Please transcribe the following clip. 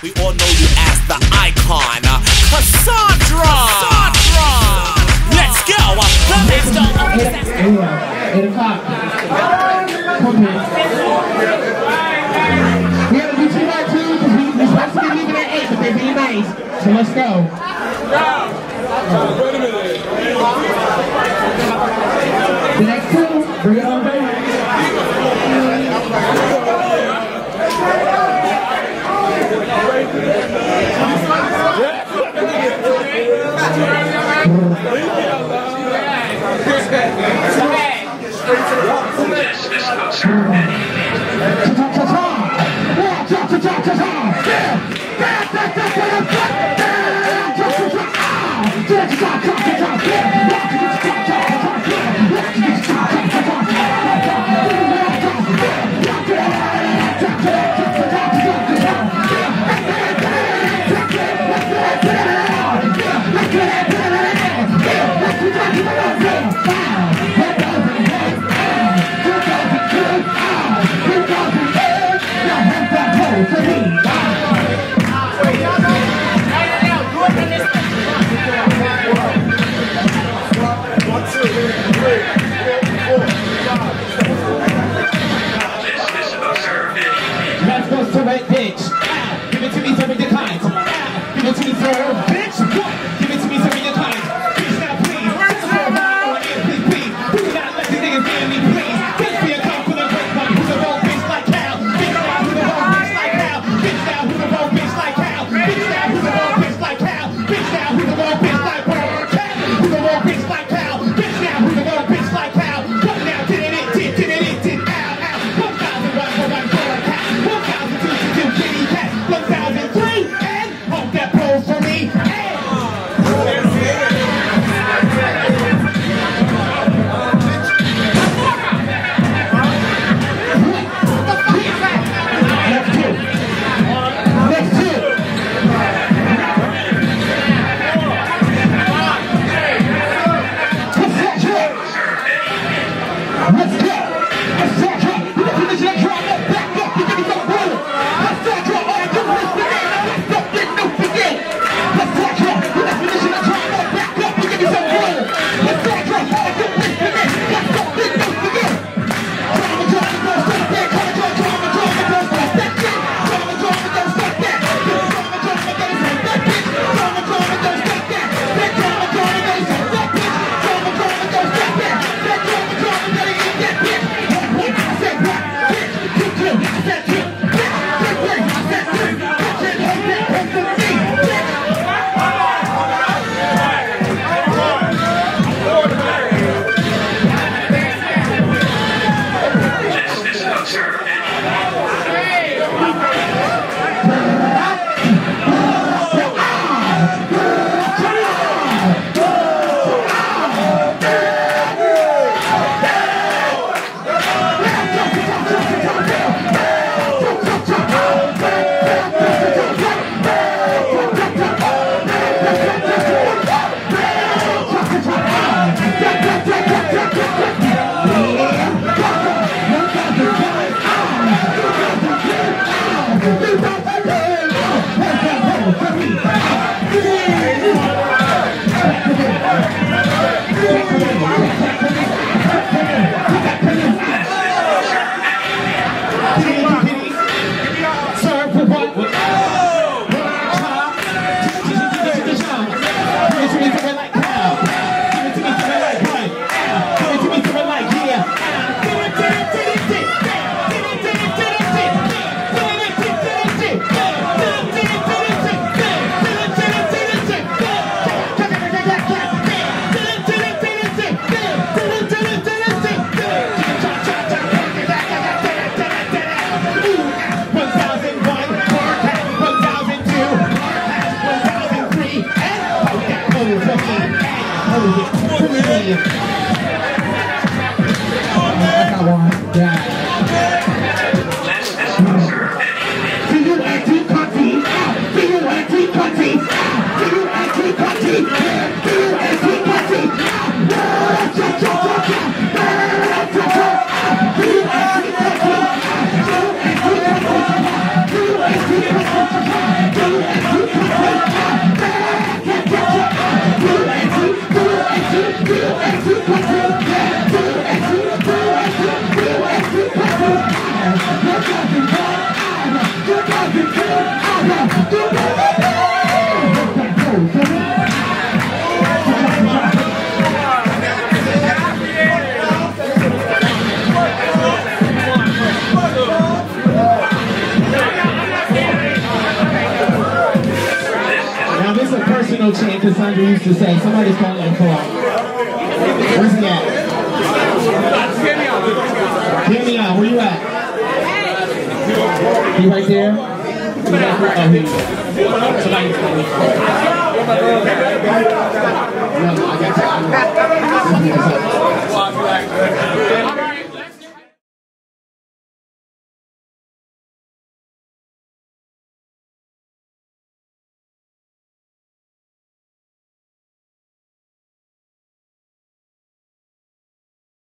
We all know you as the icon, Kassandra. Let's go. Here we go. 8 o'clock. Come here. We gotta do 2 by 2 because we're supposed to be leaving at 8, but they're being nice. So let's go. Wait a minute. The next 2, bring it on back. Now this is a personal chant Kassandra used to say. Somebody's calling him for. Where's he at? Hear me out. Where you at? He right there? Oh, he. Somebody's calling. No, I got you.